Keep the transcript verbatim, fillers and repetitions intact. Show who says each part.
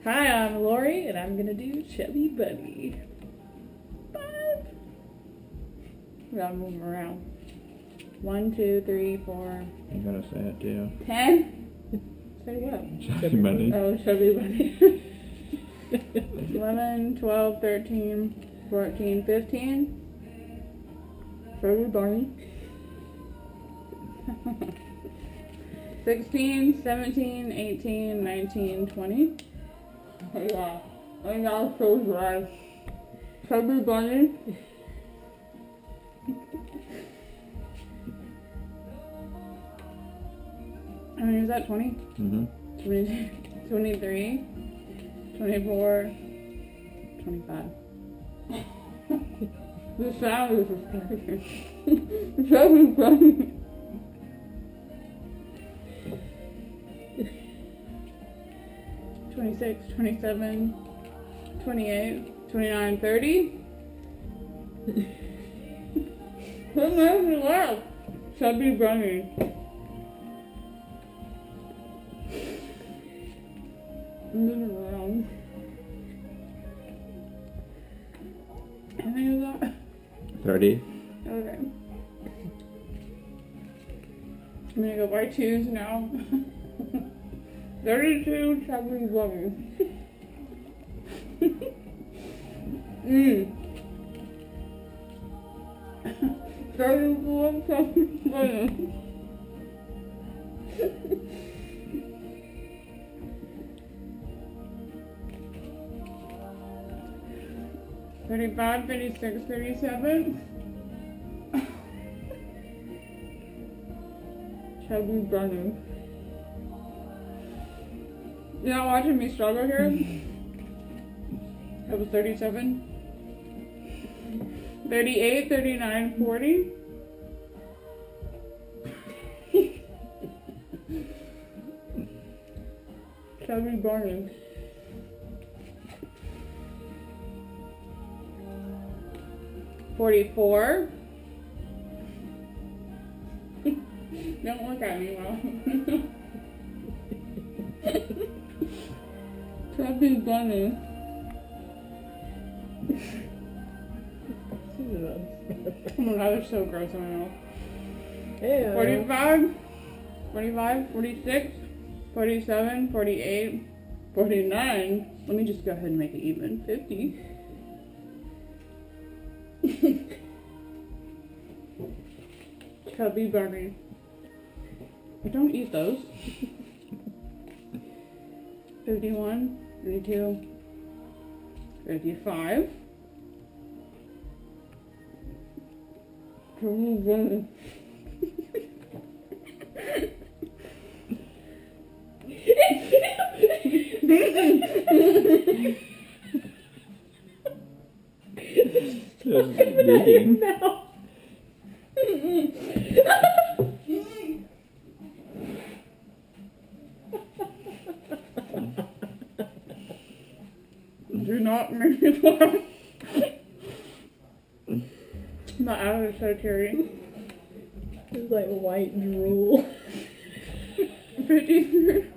Speaker 1: Hi, I'm Lori, and I'm gonna do Chubby Bunny. Five. We gotta move them around. One, two, three, four.
Speaker 2: You gotta say it too.
Speaker 1: Ten. Say what?
Speaker 2: Chubby Bunny.
Speaker 1: Oh, Chubby Bunny. Eleven, twelve, thirteen, fourteen, fifteen. Chubby Bunny. sixteen, seventeen, eighteen, nineteen, twenty. Oh yeah, I got so dry. Chubby Bunny. I mean, is that twenty?
Speaker 2: Mm-hmm.
Speaker 1: twenty, twenty-three, twenty-four, twenty-five. The sound is disgusting. Chubby Bunny. twenty-six, twenty-seven, twenty-eight, twenty-nine, thirty. What makes me laugh? Chubby Bunny. Move around. How many is that?
Speaker 2: Thirty.
Speaker 1: Okay. I'm gonna go by twos now. thirty-two Chubby Bunny. Mmm. thirty-four Chubby Bunny. thirty-five, thirty-six, thirty-seven. Chubby Bunny. You're not watching me struggle here? That was thirty-seven. thirty-eight, thirty-nine, forty. Chubby Bunny. forty-four. Don't look at me, Mom. Chubby Bunny. Oh my god, they're so gross in my mouth.
Speaker 3: Ew.
Speaker 1: forty-five, forty-five, forty-six, forty-seven, forty-eight, forty-nine. Let me just go ahead and make it even. fifty. Chubby Bunny. I don't eat those. fifty-one, fifty-two, fifty-five. Chubby Bunny.
Speaker 2: Just digging.
Speaker 1: No. Do not make me laugh. My eyes are so teary.
Speaker 3: It's like white drool.
Speaker 1: fifty-three.